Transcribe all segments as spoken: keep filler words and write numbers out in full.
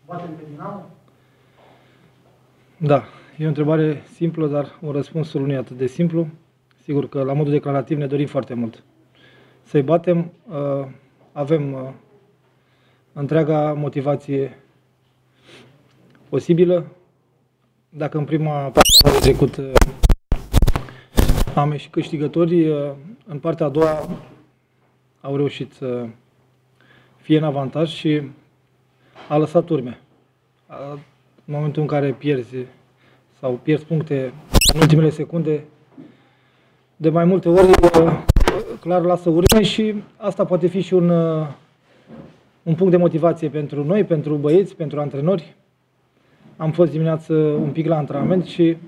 Batem pe Dinamo? Da, e o întrebare simplă, dar un răspunsul nu e atât de simplu. Sigur că la modul declarativ ne dorim foarte mult să-i batem. Avem întreaga motivație posibilă. Dacă în prima parte am trecut am ieșit câștigători, în partea a doua au reușit să fie în avantaj și a lăsat urme. În momentul în care pierzi sau pierzi puncte în ultimele secunde, de mai multe ori clar lasă urme și asta poate fi și un, un punct de motivație pentru noi, pentru băieți, pentru antrenori. Am fost dimineață un pic la antrenament și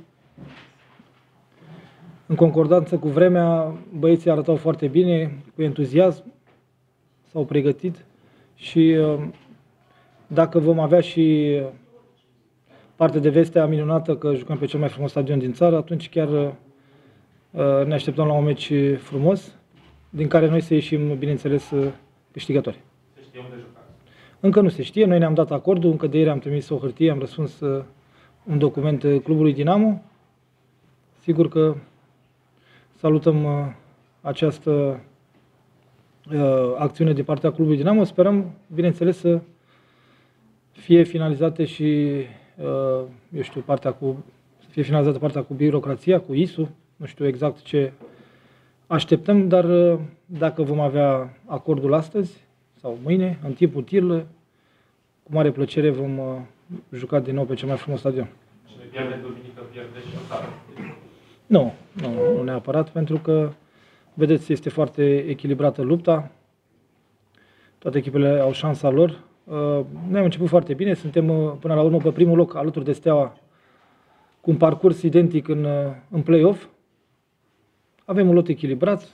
în concordanță cu vremea, băieții arătau foarte bine, cu entuziasm, s-au pregătit și dacă vom avea și parte de vestea minunată că jucăm pe cel mai frumos stadion din țară, atunci chiar ne așteptăm la un meci frumos, din care noi să ieșim, bineînțeles, câștigători. Se știe unde jucați? Încă nu se știe, noi ne-am dat acordul, încă de ieri am trimis o hârtie, am răspuns un document clubului Dinamo. Sigur că salutăm această acțiune de partea clubului Dinamo. Sperăm, bineînțeles, să fie finalizate și, eu știu, partea cu, să fie finalizată partea cu birocrația, cu I S U. Nu știu exact ce așteptăm, dar dacă vom avea acordul astăzi sau mâine, în timp util, cu mare plăcere vom juca din nou pe cel mai frumos stadion. Cine pierde duminică, pierde și o țară. Nu, nu, nu neapărat, pentru că, vedeți, este foarte echilibrată lupta. Toate echipele au șansa lor. Noi am început foarte bine, suntem până la urmă pe primul loc alături de Steaua, cu un parcurs identic în, în play-off. Avem un lot echilibrat.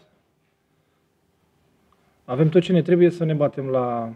Avem tot ce ne trebuie să ne batem la,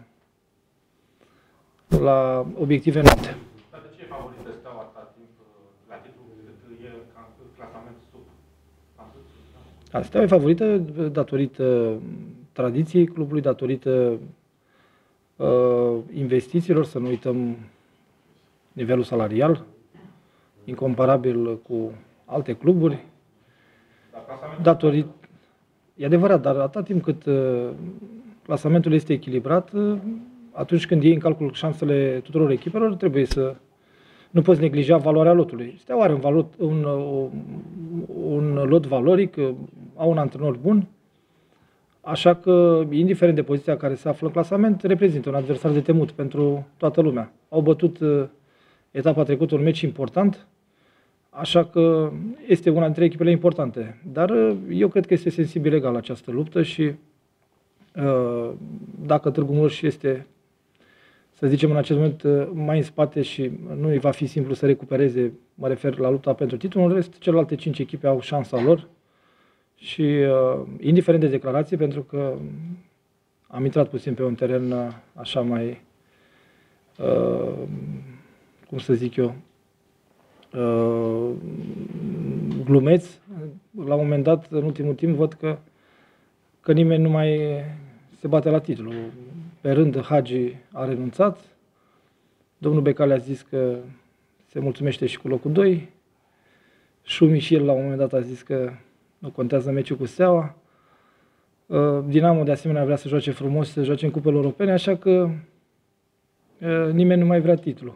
la obiective înalte. Dar de ce e favorită Steaua atâta timp la titlu cât e clasament sub? Steaua e favorită datorită tradiției clubului, datorită uh, investițiilor, să nu uităm nivelul salarial, incomparabil cu alte cluburi. Datorită, e adevărat, dar atâta timp cât uh, clasamentul este echilibrat, uh, atunci când iei în calcul șansele tuturor echipelor, trebuie să nu poți neglija valoarea lotului. Steaua are un, valot, un, un, un lot valoric, au un antrenor bun, așa că, indiferent de poziția care se află în clasament, reprezintă un adversar de temut pentru toată lumea. Au bătut uh, etapa trecută un meci important, așa că este una dintre echipele importante. Dar uh, eu cred că este sensibil egal această luptă și uh, dacă Târgu Mureș este, să zicem, în acest moment mai în spate și nu îi va fi simplu să recupereze, mă refer la lupta pentru titlu, în rest, celelalte cinci echipe au șansa lor și, uh, indiferent de declarație, pentru că am intrat puțin pe un teren uh, așa mai, uh, cum să zic eu, uh, glumeț, la un moment dat, în ultimul timp, văd că, că nimeni nu mai se bate la titlu. Pe rând, Hagi a renunțat, domnul Becali a zis că se mulțumește și cu locul doi, Șumi și el la un moment dat a zis că nu contează meciul cu Steaua, Dinamo de asemenea vrea să joace frumos, să joace în cupele europene, așa că nimeni nu mai vrea titlu.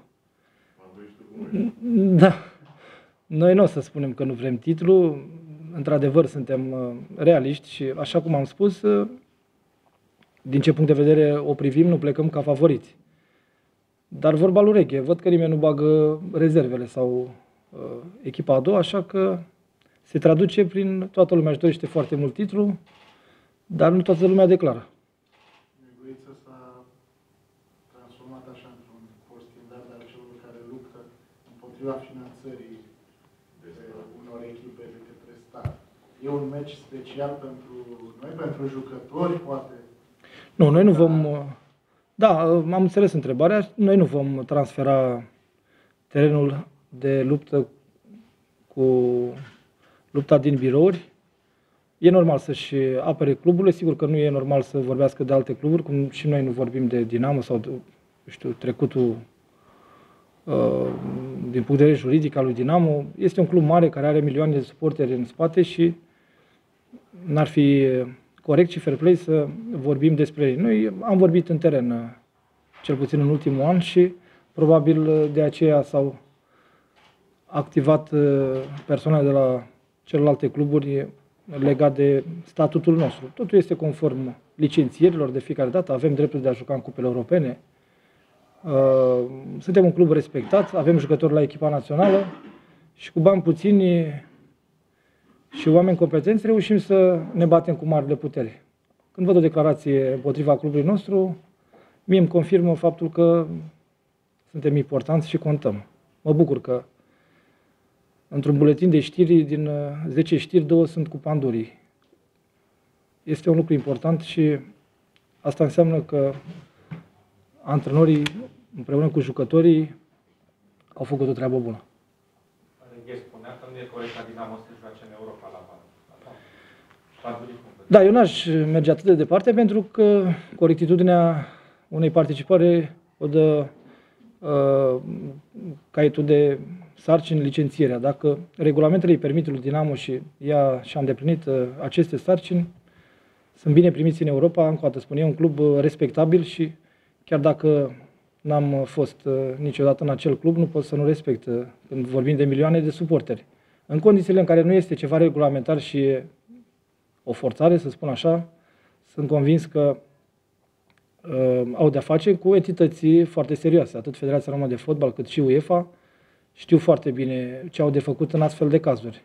Da. Noi nu o să spunem că nu vrem titlu, într-adevăr suntem realiști și, așa cum am spus, din ce punct de vedere o privim, nu plecăm ca favoriți. Dar vorba lui Reghe, văd că nimeni nu bagă rezervele sau uh, echipa a doua, așa că se traduce prin toată lumea își dorește foarte mult titlu, dar nu toată lumea declară. Negoița s-a transformat așa într-un post standard al celor care luptă împotriva finanțării unor echipe de către stat. E un meci special pentru noi, pentru jucători, poate? Nu, noi nu vom... Da, am înțeles întrebarea. Noi nu vom transfera terenul de luptă cu lupta din birouri. E normal să-și apere cluburile, sigur că nu e normal să vorbească de alte cluburi, cum și noi nu vorbim de Dinamo sau de, știu, trecutul din punct de vedere juridic al lui Dinamo. Este un club mare care are milioane de suporteri în spate și n-ar fi corect și fair play să vorbim despre ei. Noi am vorbit în teren, cel puțin în ultimul an, și probabil de aceea s-au activat persoanele de la celelalte cluburi legat de statutul nostru. Totul este conform licențierilor de fiecare dată, avem dreptul de a juca în cupele europene, suntem un club respectat, avem jucători la echipa națională și cu bani puțini și oameni competenți reușim să ne batem cu marile puteri. Când văd o declarație împotriva clubului nostru, mie îmi confirmă faptul că suntem importanți și contăm. Mă bucur că într-un buletin de știri, din zece știri, două sunt cu pandurii. Este un lucru important și asta înseamnă că antrenorii, împreună cu jucătorii, au făcut o treabă bună. Reghe spunea că nu e corect ca Dinamo să joace în Europa la bani. Da, eu n-aș merge atât de departe, pentru că corectitudinea unei participare o dă uh, caietul de sarcini, licențierea. Dacă regulamentele îi permit lui Dinamo și ea și-a îndeplinit uh, aceste sarcini, sunt bine primiți în Europa. Încă o dată spun, e un club respectabil și chiar dacă n-am fost uh, niciodată în acel club, nu pot să nu respect uh, când vorbim de milioane de suporteri. În condițiile în care nu este ceva regulamentar și e o forțare, să spun așa, sunt convins că uh, au de-a face cu entități foarte serioase. Atât Federația Română de Fotbal cât și UEFA știu foarte bine ce au de făcut în astfel de cazuri.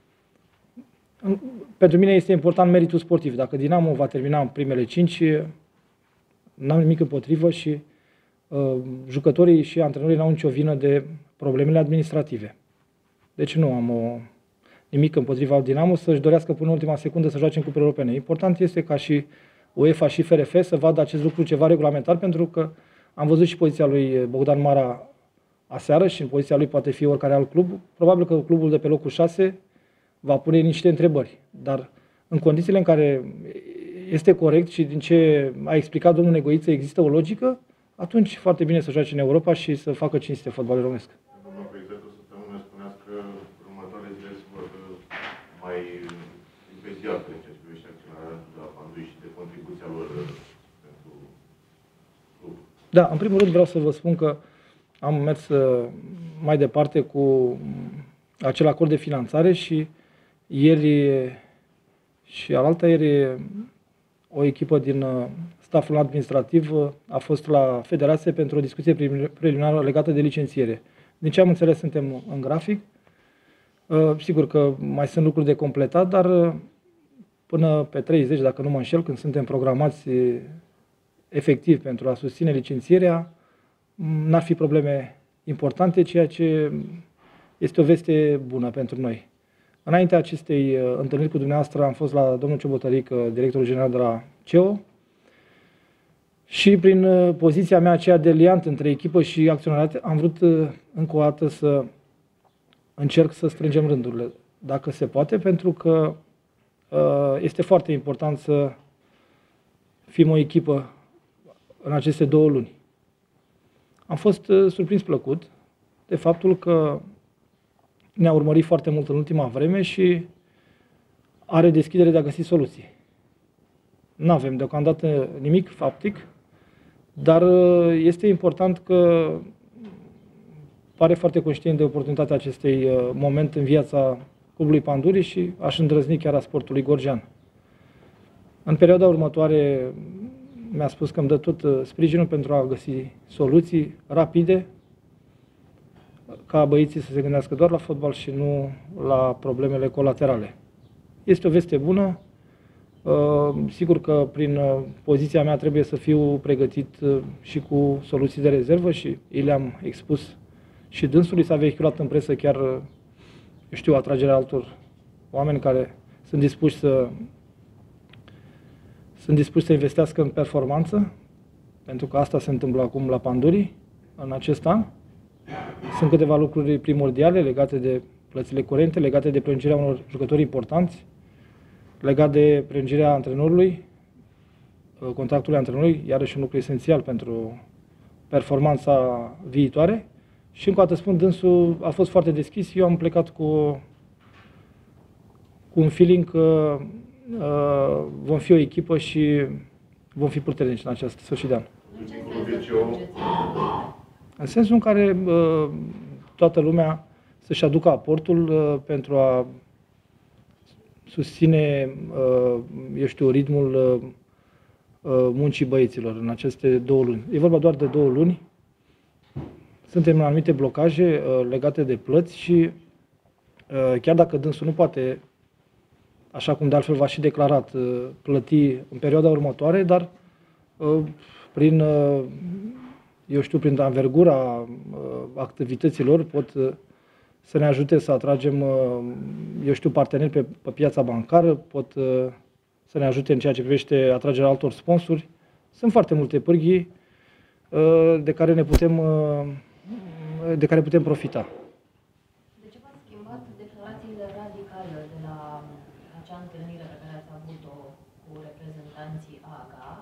Pentru mine este important meritul sportiv. Dacă Dinamo va termina în primele cinci, n-am nimic împotrivă și uh, jucătorii și antrenorii n-au nicio vină de problemele administrative. Deci nu am o, nimic împotriva Dinamo să-și dorească până în ultima secundă să joace în cupele europene. Important este ca și UEFA și F R F să vadă acest lucru ceva regulamentar, pentru că am văzut și poziția lui Bogdan Mara aseară și în poziția lui poate fi oricare alt club. Probabil că clubul de pe locul șase va pune niște întrebări, dar în condițiile în care este corect și din ce a explicat domnul Negoiță există o logică, atunci foarte bine să joace în Europa și să facă cinste fotbalul românesc. Domnul președinte, o săptămână spuneați că următoarele zile se vor mai impresionate în ceea ce privește acționarea de la Pandui și de contribuția lor pentru club. Da, în primul rând vreau să vă spun că am mers mai departe cu acel acord de finanțare și ieri și alaltă ieri o echipă din staful administrativ a fost la Federație pentru o discuție preliminară legată de licențiere. Din ce am înțeles, suntem în grafic. Sigur că mai sunt lucruri de completat, dar până pe treizeci, dacă nu mă înșel, când suntem programați efectiv pentru a susține licențierea, n-ar fi probleme importante, ceea ce este o veste bună pentru noi. Înaintea acestei întâlniri cu dumneavoastră am fost la domnul Ciobotăric, directorul general de la C E O, și prin poziția mea aceea de liant între echipă și acționariat am vrut încă o dată să încerc să strângem rândurile, dacă se poate, pentru că este foarte important să fim o echipă în aceste două luni. Am fost surprins plăcut de faptul că ne-a urmărit foarte mult în ultima vreme și are deschidere de a găsi soluții. Nu avem deocamdată nimic faptic, dar este important că pare foarte conștient de oportunitatea acestui moment în viața clubului Pandurii și aș îndrăzni chiar a sportului gorjean. În perioada următoare mi-a spus că îmi dă tot sprijinul pentru a găsi soluții rapide, ca băieții să se gândească doar la fotbal și nu la problemele colaterale. Este o veste bună. Sigur că prin poziția mea trebuie să fiu pregătit și cu soluții de rezervă și îi le-am expus și dânsului. S-a vehiculat în presă chiar, eu știu, atragerea altor oameni care sunt dispuși să sunt dispuși să investească în performanță, pentru că asta se întâmplă acum la Pandurii în acest an. Sunt câteva lucruri primordiale legate de plățile curente, legate de prelungirea unor jucători importanți, legat de prelungirea antrenorului, contractului antrenorului, iarăși un lucru esențial pentru performanța viitoare, Și încă o dată spun, dânsul a fost foarte deschis. Eu am plecat cu, cu un feeling că uh, vom fi o echipă și vom fi puternici în acest sfârșit de an. În sensul în care uh, toată lumea să-și aducă aportul uh, pentru a susține, uh, eu știu, ritmul uh, muncii băieților în aceste două luni. E vorba doar de două luni. Suntem în anumite blocaje uh, legate de plăți și uh, chiar dacă dânsul nu poate, așa cum de altfel v-a și declarat, uh, plăti în perioada următoare, dar uh, prin, uh, eu știu, prin anvergura uh, activităților pot uh, să ne ajute să atragem, uh, eu știu, parteneri pe, pe piața bancară, pot uh, să ne ajute în ceea ce privește atragerea altor sponsori. Sunt foarte multe pârghii uh, de care ne putem uh, de care putem profita. De ce v-ați schimbat declarațiile radicale de la acea întâlnire pe care ați avut-o cu reprezentanții A G A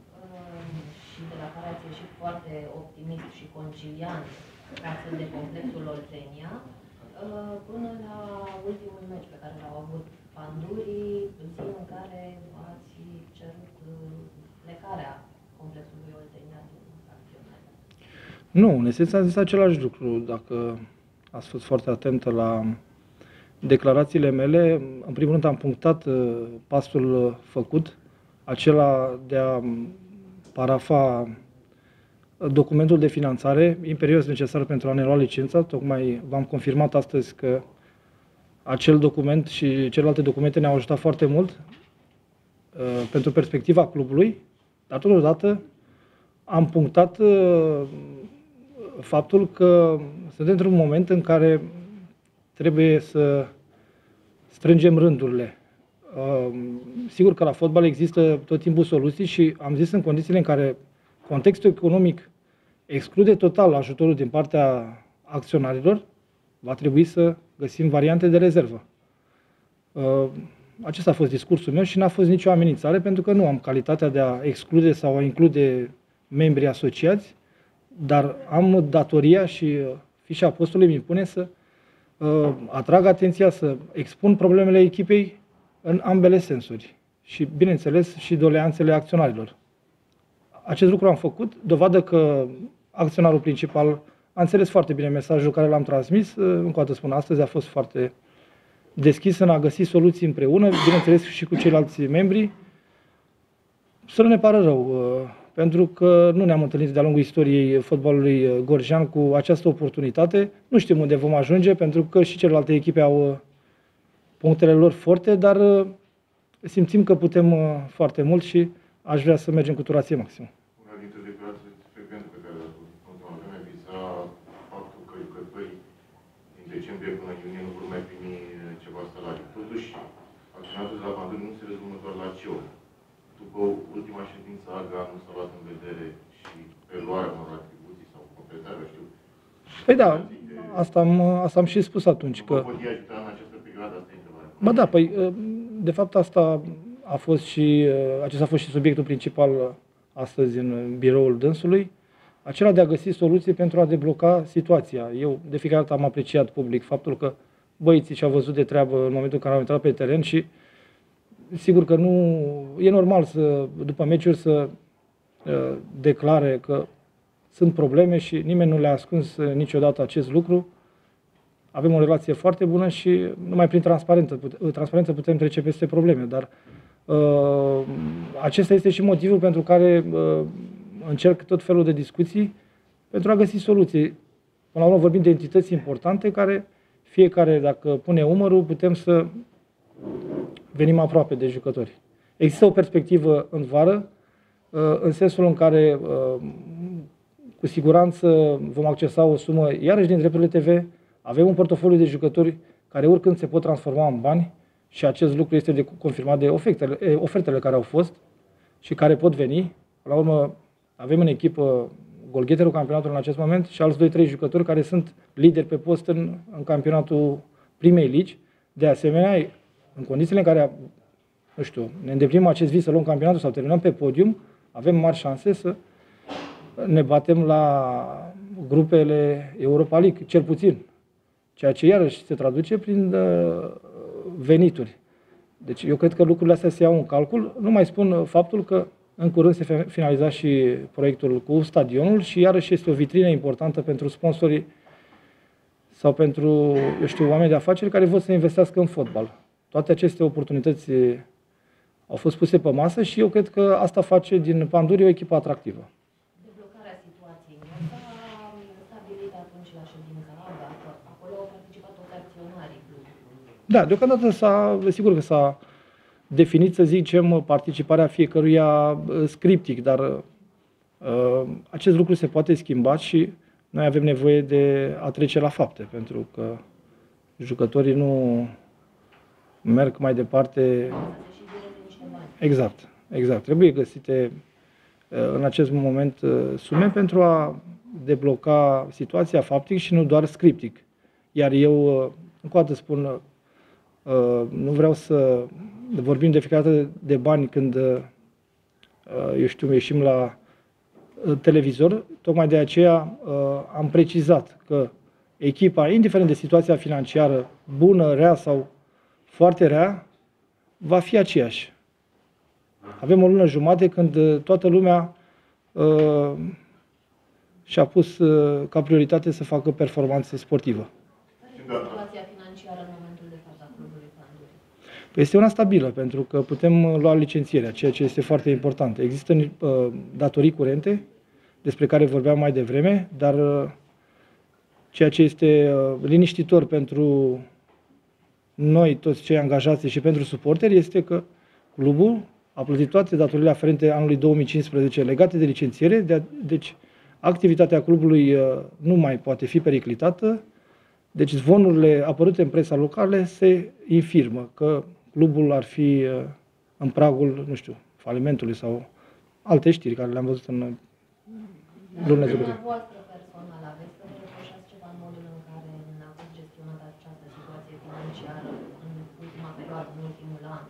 și de la care ați ieșit foarte optimist și conciliant față de complexul Oltenia, până la ultimul meci pe care l-au avut Pandurii, în zi în care ați cerut plecarea complexului Oltenia din acțiune? Nu, în esență am zis același lucru. Dacă ați fost foarte atentă la declarațiile mele, în primul rând am punctat pasul făcut, acela de a parafa documentul de finanțare imperios necesar pentru a ne lua licența. Tocmai v-am confirmat astăzi că acel document și celelalte documente ne-au ajutat foarte mult uh, pentru perspectiva clubului, dar totodată am punctat uh, faptul că suntem într-un moment în care trebuie să strângem rândurile. Uh, sigur că la fotbal există tot timpul soluții și am zis în condițiile în care contextul economic exclude total ajutorul din partea acționarilor, va trebui să găsim variante de rezervă. Acesta a fost discursul meu și n-a fost nicio amenințare, pentru că nu am calitatea de a exclude sau a include membrii asociați, dar am datoria și fișa postului îmi impune să atrag atenția, să expun problemele echipei în ambele sensuri și, bineînțeles, și doleanțele acționarilor. Acest lucru am făcut, dovadă că acționarul principal a înțeles foarte bine mesajul care l-am transmis. Încă o dată spun, astăzi a fost foarte deschis în a găsi soluții împreună, bineînțeles și cu ceilalți membri. Să nu ne pară rău, pentru că nu ne-am întâlnit de-a lungul istoriei fotbalului gorjean cu această oportunitate. Nu știm unde vom ajunge, pentru că și celelalte echipe au punctele lor forte, dar simțim că putem foarte mult și aș vrea să mergem cu turație maximă. Una dintre declarații frecvente pe care le-ați făcut în ultima vreme viza faptul că jucătorii din decembrie până în iunie nu vor mai primi ceva salarii. Totuși, acționatul de la Panduri nu se rezumă doar la C E O. După ultima ședință A G A nu s-a luat în vedere și preluarea unor atribuții sau completarea, știu. Păi da, asta am, asta am și spus atunci. Nu că... vă pot ajuta în această perioadă, asta e întrebarea. Ba da, păi, de fapt asta a fost și, acesta a fost și subiectul principal astăzi în biroul dânsului, acela de a găsi soluții pentru a debloca situația. Eu de fiecare dată am apreciat public faptul că băieții și-au văzut de treabă în momentul în care au intrat pe teren și sigur că nu e normal să, după meciuri, să uh, declare că sunt probleme și nimeni nu le-a ascuns niciodată acest lucru. Avem o relație foarte bună și numai prin transparență, transparență putem trece peste probleme, dar uh, acesta este și motivul pentru care uh, încerc tot felul de discuții pentru a găsi soluții. Până la urmă vorbim de entități importante care fiecare, dacă pune umărul, putem să venim aproape de jucători. Există o perspectivă în vară, uh, în sensul în care uh, cu siguranță vom accesa o sumă iarăși din drepturile T V. Avem un portofoliu de jucători care oricând se pot transforma în bani și acest lucru este de confirmat de ofertele, ofertele care au fost și care pot veni. La urmă, avem în echipă golgheterul campionatului în acest moment și alți doi trei jucători care sunt lideri pe post în, în campionatul primei ligi. De asemenea, în condițiile în care, nu știu, ne îndeplinim acest vis să luăm campionatul sau terminăm pe podium, avem mari șanse să ne batem la grupele Europa League, cel puțin. Ceea ce iarăși se traduce prin uh, venituri. Deci eu cred că lucrurile astea se iau în calcul. Nu mai spun faptul că în curând se finaliza și proiectul cu stadionul și iarăși este o vitrină importantă pentru sponsorii sau pentru, eu știu, oameni de afaceri care vor să investească în fotbal. Toate aceste oportunități au fost puse pe masă și eu cred că asta face din Pandurii o echipă atractivă. Deblocarea situației nu s-a stabilit atunci la ședința AGA, că acolo au participat toți acționarii clubului. Da, deocamdată s-a, sigur că s-a definit, să zicem, participarea fiecăruia scriptic, dar uh, acest lucru se poate schimba și noi avem nevoie de a trece la fapte, pentru că jucătorii nu merg mai departe. Exact, exact. Trebuie găsite în acest moment sume pentru a debloca situația faptic și nu doar scriptic. Iar eu, încă o dată spun, nu vreau să vorbim de fiecare dată de bani când, eu știu, ieșim la televizor. Tocmai de aceea am precizat că echipa, indiferent de situația financiară, bună, rea sau foarte rea, va fi aceeași. Avem o lună jumate când toată lumea uh, și-a pus uh, ca prioritate să facă performanță sportivă. Care este situația financiară în momentul de față a clubului Pandurii? Păi este una stabilă, pentru că putem lua licențierea, ceea ce este foarte important. Există uh, datorii curente, despre care vorbeam mai devreme, dar uh, ceea ce este uh, liniștitor pentru noi, toți cei angajați și pentru suporteri, este că clubul a plătit toate datoriile aferente anului două mii cincisprezece legate de licențiere, de, deci activitatea clubului uh, nu mai poate fi periclitată, deci zvonurile apărute în presa locală se infirmă că clubul ar fi uh, în pragul, nu știu, falimentului sau alte știri care le-am văzut în lunile trecute. Dumneavoastră personal aveți să vă reproșați ceva în modul în care n-ați gestionat această situație financiară în ultima perioadă, în ultimul an?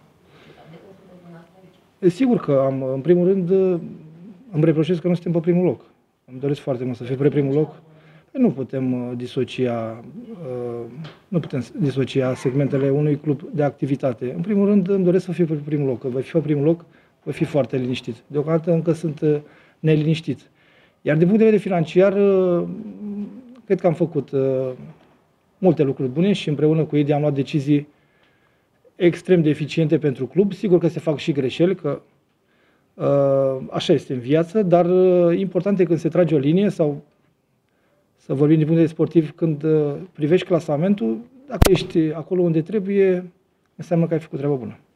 Sigur că am, în primul rând, îmi reproșez că nu suntem pe primul loc. Îmi doresc foarte mult să fiu pe primul loc. Nu putem disocia, nu putem disocia segmentele unui club de activitate. În primul rând, îmi doresc să fiu pe primul loc. Că voi fi pe primul loc, voi fi foarte liniștit. Deocamdată încă sunt neliniștit. Iar din punct de vedere financiar, cred că am făcut multe lucruri bune și împreună cu ei am luat decizii extrem de eficiente pentru club. Sigur că se fac și greșeli, că uh, așa este în viață, dar uh, important e când se trage o linie sau, să vorbim din punct de vedere sportiv, când uh, privești clasamentul, dacă ești acolo unde trebuie, înseamnă că ai făcut treaba bună.